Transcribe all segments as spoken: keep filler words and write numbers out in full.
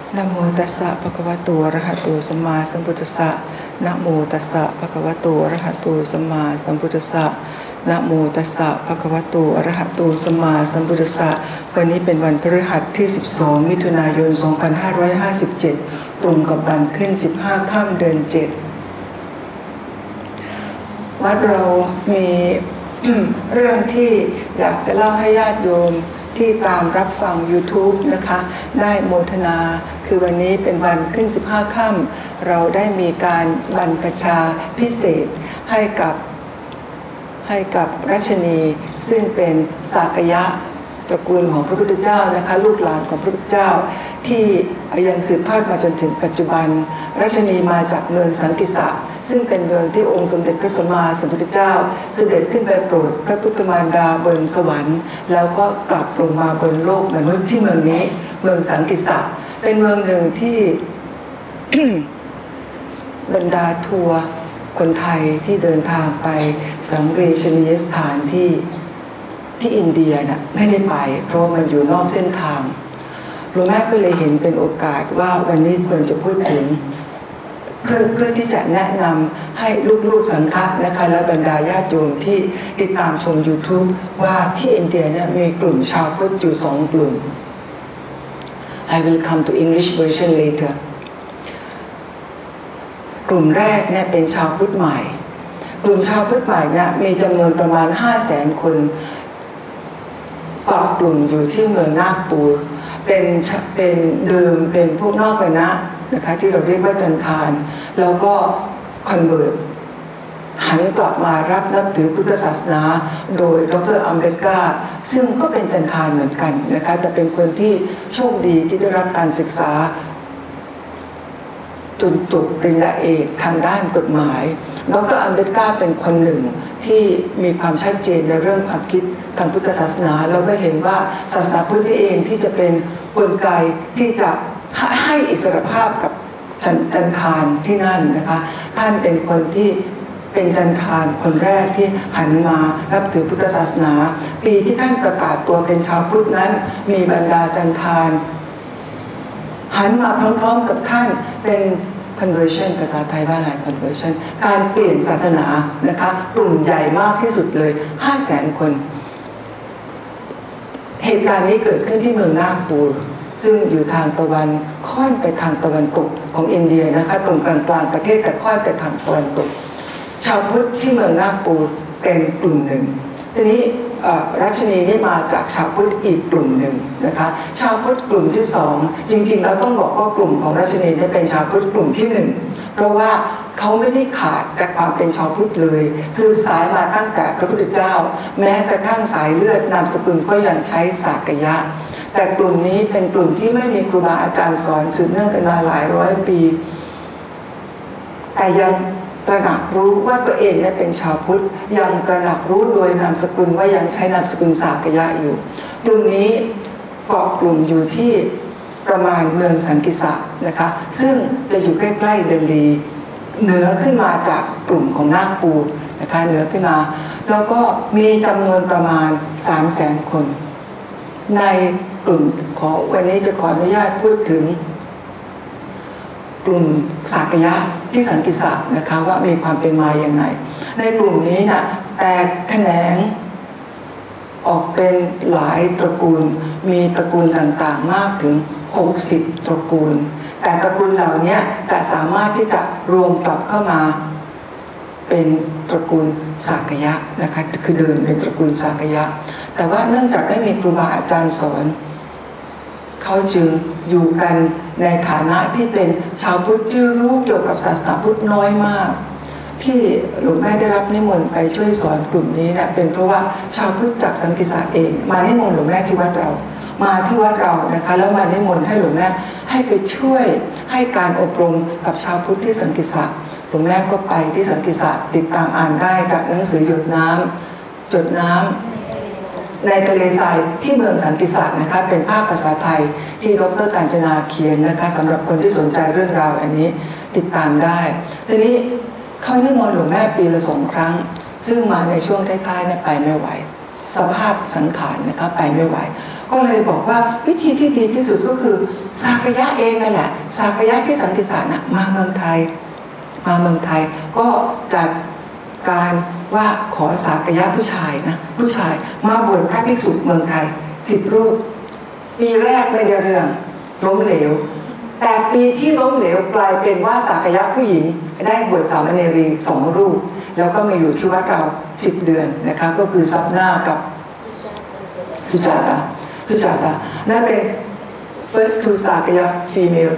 นะโมตัสสะภะคะวะโตอะระหะโตสัมมาสัมพุทธัสสะนะโมตัสสะภะคะวะโตอะระหะโตสัมมาสัมพุทธัสสะนะโมตัสสะภะคะวะโตอะระหะโตสัมมาสัมพุทธัสสะวันนี้เป็นวันพฤหัสที่สิบสองมิถุนายนสองพันห้าร้อยห้าสิบเจ็ดตรงกับวันขึ้นสิบห้าค่ำเดือนเจ็ดวัดเรามี เรื่องที่อยากจะเล่าให้ญาติโยมที่ตามรับฟัง YouTube นะคะได้โมทนาคือวันนี้เป็นวันขึ้นสิบห้าค่ำเราได้มีการบรรพชาพิเศษให้กับให้กับรัชนีซึ่งเป็นสากยะตระกูลของพระพุทธเจ้านะคะลูกหลานของพระพุทธเจ้าที่ยังสืบทอดมาจนถึงปัจจุบันรัชนีมาจากเมืองสังกิสะซึ่งเป็นเมืองที่องค์สมเด็จพระสัมมาสัมพุทธเจ้าเสด็จขึ้นไปโปรดพระพุทธมารดาบนสวรรค์แล้วก็กลับลงมาบนโลกมนุษย์ที่เมืองนี้เมืองสังกิสะเป็นเมืองหนึ่งที่ บรรดาทัวร์คนไทยที่เดินทางไปสังเวชนียสถานที่ที่อินเดียน่ะไม่ได้ไปเพราะมันอยู่นอกเส้นทางหลวงแม่ก็เลยเห็นเป็นโอกาสว่าวันนี้ควรจะพูดถึงเพื่อเพื่อที่จะแนะนำให้ลูกๆสังฆะนะคะและบรรดาญาติโยมที่ติดตามชม YouTube ว่าที่อินเดียเนี่ยมีกลุ่มชาวพุทธอยู่สองกลุ่ม I will come to English version later กลุ่มแรกเนี่ยเป็นชาวพุทธใหม่กลุ่มชาวพุทธใหม่เนี่ยมีจำนวนประมาณ ห้าแสน คนเกาะกลุ่มอยู่ที่เมืองนาคปูรเป็นเป็นเดิมเป็นพวกนอกวรรณะนะคะที่เราเรียกว่าจันทานแล้วก็คอนเวิร์ตหันกลับมารับนับถือพุทธศาสนาโดยดรอัมเบดกาซึ่งก็เป็นจันทานเหมือนกันนะคะแต่เป็นคนที่โชคดีที่ได้รับการศึกษาจนจบปริญญาเอกทางด้านกฎหมายดรอัมเบดกาเป็นคนหนึ่งที่มีความชัดเจนในเรื่องความคิดทางพุทธศาสนาเราก็เห็นว่าศาสนาพุทธนี่เองที่จะเป็นกลไกที่จะให้อิสรภาพกับจันทานที่นั่นนะคะท่านเป็นคนที่เป็นจันทานคนแรกที่หันมานับถือพุทธศาสนาปีที่ท่านประกาศตัวเป็นชาวพุทธนั้นมีบรรดาจันทานหันมาพร้อมๆกับท่านเป็น conversion ภาษาไทยว่าอะไร conversion การเปลี่ยนศาสนานะคะกลุ่มใหญ่มากที่สุดเลย ห้าแสน คนเหตุการณ์นี้เกิดขึ้นที่เมืองนาคปูรซึ่งอยู่ทางตะวันค่อนไปทางตะวันตกของอินเดียนะคะตรงกลางๆประเทศแต่ค่อนไปทางตะวันตกชาวพุทธที่เมืองนาคปูรเป็นกลุ่มหนึ่งทีนี้รัชนีนี่มาจากชาวพุทธอีกกลุ่มหนึ่งนะคะชาวพุทธกลุ่มที่สองจริงๆเราต้องบอกว่ากลุ่มของรัชนีนี่เป็นชาวพุทธกลุ่มที่หนึ่งเพราะว่าเขาไม่ได้ขาดจากความเป็นชาวพุทธเลยสืบสายมาตั้งแต่พระพุทธเจ้าแม้กระทั่งสายเลือดนามสกุลก็ยังใช้สากยะแต่กลุ่มนี้เป็นกลุ่มที่ไม่มีครูบาอาจารย์สอนสืบเนื่องกันมาหลายร้อยปีแต่ยังตระหนักรู้ว่าตัวเองเนี่ยเป็นชาวพุทธยังตระหนักรู้โดยนามสกุลว่ายังใช้นามสกุลสากยะอยู่กลุ่มนี้เกาะกลุ่มอยู่ที่ประมาณเมืองสังกิสะนะคะซึ่งจะอยู่ใกล้ๆเดลีเหนือขึ้นมาจากกลุ่มของนาคปูรนะคะเหนือขึ้นมาแล้วก็มีจำนวนประมาณ สามแสน คนในกลุ่มของวันนี้จะขออนุญาตพูดถึงกลุ่มสากยะที่สังกิสะนะคะว่ามีความเป็นมาอย่างไงในกลุ่มนี้นะแตกแขนงออกเป็นหลายตระกูลมีตระกูลต่างๆมากถึงหกสิบตระกูลแต่ตระกูลเหล่านี้จะสามารถที่จะรวมกลับเข้ามาเป็นตระกูลสากยะนะคะคือเดินเป็นตระกูลสากยะแต่ว่าเนื่องจากไม่มีครูบาอาจารย์สอนเขาจึงอยู่กันในฐานะที่เป็นชาวพุทธที่รู้เกี่ยวกับศาสนาพุทธน้อยมากที่หลวงแม่ได้รับนิมนต์ไปช่วยสอนกลุ่มนี้เนี่ยเป็นเพราะว่าชาวพุทธจากสังกิสะเองมานิมนต์หลวงแม่ที่วัดเรามาที่วัดเรานะคะแล้วมานิมนต์ให้หลวงแม่ให้ไปช่วยให้การอบรมกับชาวพุทธที่สังกิสะหลวงแม่ก็ไปที่สังกิสะติดตามอ่านได้จากหนังสือหยดน้ำหยดน้ำในทะเลทรายที่เมืองสันติศักดิ์นะคะเป็นภาคภาษาไทยที่ดร.กาญจนาเขียนนะคะสำหรับคนที่สนใจเรื่องราวอันนี้ติดตามได้ทีนี้เขานิมนต์หลวงแม่ปีละสองครั้งซึ่งมาในช่วงท้ายๆเนี่ยไปไม่ไหวสภาพสังขารนะคะไปไม่ไหวก็เลยบอกว่าวิธีที่ดีที่สุดก็คือสากยะเองนั่นแหละสากยะที่สังกิสะนะมาเมืองไทยมาเมืองไทยก็จัดการว่าขอสากยะผู้ชายนะผู้ชายมาบวชพระภิกษุเมืองไทยสิบรูปปีแรกไม่ได้เรื่องล้มเหลวแต่ปีที่ล้มเหลวกลายเป็นว่าสากยะผู้หญิงได้บวชสามเณรีสองรูปแล้วก็มาอยู่ที่วัดเราสิบเดือนนะคะก็คือซับหน้ากับสุจาตาสุจาตานั่นเป็น first two สากยะ female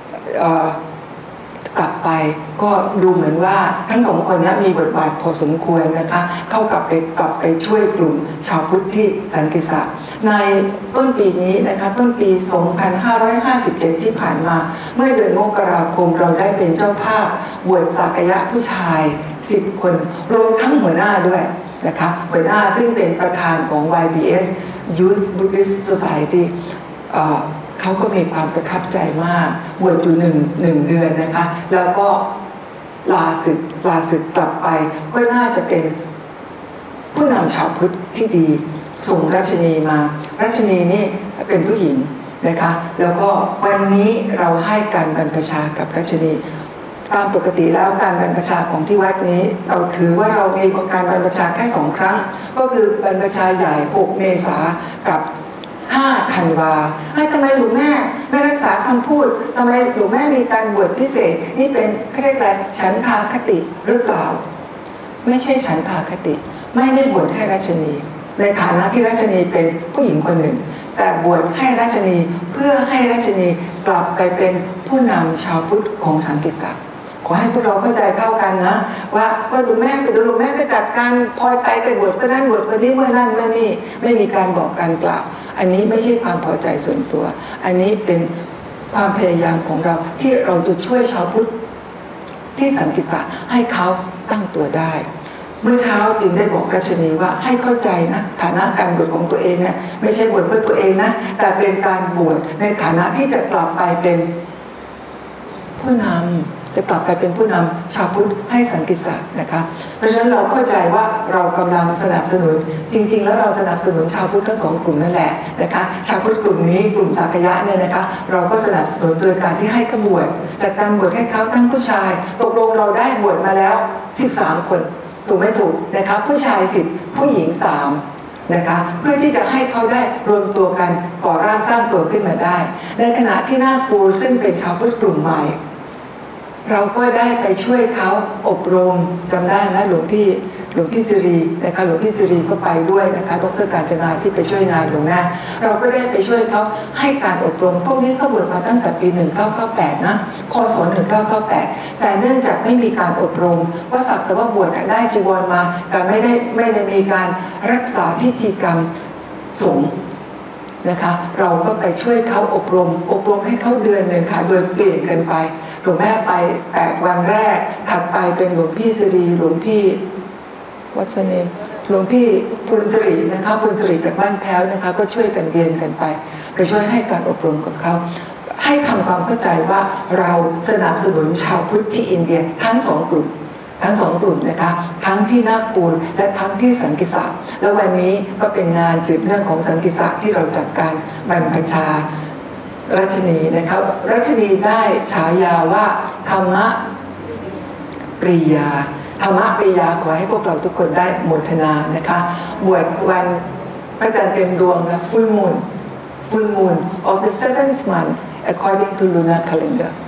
กลับไปก็ดูเหมือนว่าทั้งสองคนนี้มีบทบาทพอสมควรนะคะเข้ากลับไปกลับไปช่วยกลุ่มชาวพุทธที่สังกิสะในต้นปีนี้นะคะต้นปี สองพันห้าร้อยห้าสิบเจ็ด ที่ผ่านมาเมื่อเดือนมกราคมเราได้เป็นเจ้าภาพบวชสากยะผู้ชายสิบคนรวมทั้งหัวหน้าด้วยนะคะหัวหน้าซึ่งเป็นประธานของ วาย บี เอส Youth Buddhist Society เขาก็มีความประทับใจมากบวชอยู่หนึ่งหนึ่งเดือนนะคะแล้วก็ลาศึกลาศึกกลับไปก็น่าจะเป็นผู้นำชาวพุทธที่ดีส่งราชนีมาราชนีนี่เป็นผู้หญิงนะคะแล้วก็วันนี้เราให้การบรรพชากับราชนีตามปกติแล้วการบรรพชาของที่วัดนี้เราถือว่าเรามีการบรรพชาแค่สองครั้งก็คือบรรพชาใหญ่หกเมษากับห้าธันวาให้ทำไมหลวงแม่ไม่รักษาคำพูดทำไมหลวงแม่มีการบวชพิเศษนี่เป็นเขาเรียกอะไรฉันทาคติหรือเปล่าไม่ใช่ฉันทาคติไม่ได้บวชให้ราชนีในฐานะที่ราชนีเป็นผู้หญิงคนหนึ่งแต่บวชให้ราชนีเพื่อให้ราชนีกลับไปเป็นผู้นำชาวพุทธของสังกิสะขอให้พวกเราเข้าใจเท่ากันนะว่าว่าหลวงแม่ไปดูหลวงแม่ก็จัดการพอใจไปบวชก็นั่นบวชก็นี้เมื่อนั่นเมื่อนี่ไม่มีการบอกการกล่าวอันนี้ไม่ใช่ความพอใจส่วนตัวอันนี้เป็นความพยายามของเราที่เราจะช่วยชาวพุทธที่สังกิสะให้เขาตั้งตัวได้เมื่อเช้าจึงได้บอกราชนีว่าให้เข้าใจนะฐานะการบวชของตัวเองนะไม่ใช่บวชเพื่อตัวเองนะแต่เป็นการบวชในฐานะที่จะกลับไปเป็นผู้นำจะกลับไปเป็นผู้นำชาวพุทธให้สังกิสะนะคะเพราะฉะนั้นเราเข้าใจว่าเรากำลังสนับสนุนจริงๆแล้วเราสนับสนุนชาวพุทธทั้งสองกลุ่มนั่นแหละนะคะชาวพุทธกลุ่มนี้กลุ่มสักยะเนี่ยนะคะเราก็สนับสนุนโดยการที่ให้ขบวชจัดการบวชให้เขาทั้งผู้ชายตกลงเราได้บวชมาแล้วสิบสามคนถูกไม่ถูกนะคะผู้ชายสิบผู้หญิงสามนะคะเพื่อที่จะให้เขาได้รวมตัวกันก่อร่างสร้างตัวขึ้นมาได้ในขณะที่นาคปูซึ่งเป็นชาวพุทธกลุ่มใหม่เราก็ได้ไปช่วยเขาอบรมจำได้ไหมหลวงพี่หลวงพี่สิรินะคะหลวงพี่สิริก็ไปด้วยนะคะดร.กาญจนาที่ไปช่วยงานหลวงแม่เราก็ได้ไปช่วยเขาให้การอบรมพวกนี้เขาบวชมาตั้งแต่ปีหนึ่งเก้าเก้าแปดนะคศหนึ่งเก้าเก้าแปดแต่เนื่องจากไม่มีการอบรมว่าสักแต่ว่าบวชได้จีวรมาแต่ไม่ได้ไม่ได้มีการรักษาพิธีกรรมสงฆ์นะคะเราก็ไปช่วยเขาอบรมอบรมให้เขาเดือนหนึ่งค่ะโดยเปลี่ยนกันไปหลวงแม่ไปแปดวันแรกถัดไปเป็นหลวงพี่สิริหลวงพี่วัชเนมหลวงพี่ปุณสิรินะคะปุณสิริจากบ้านแพ้วนะคะก็ช่วยกันเรียนกันไปไปช่วยให้การอบรมกับเขาให้ทำความเข้าใจว่าเราสนับสนุนชาวพุทธที่อินเดียทั้งสองกลุ่มทั้งสองกลุ่มนะคะทั้งที่นาคปูนและทั้งที่สังกิสะแล้ววันนี้ก็เป็นงานสืบเนื่องของสังกิสะที่เราจัดการบรรพชารัชนีนะครับรัชนีได้ฉายาว่าธรรมปริยาธรรมปริยาขอให้พวกเราทุกคนได้โมทนานะคะบวชวันพระจันทร์เต็มดวงนะ full moon full moon of the seventh month according to lunar calendar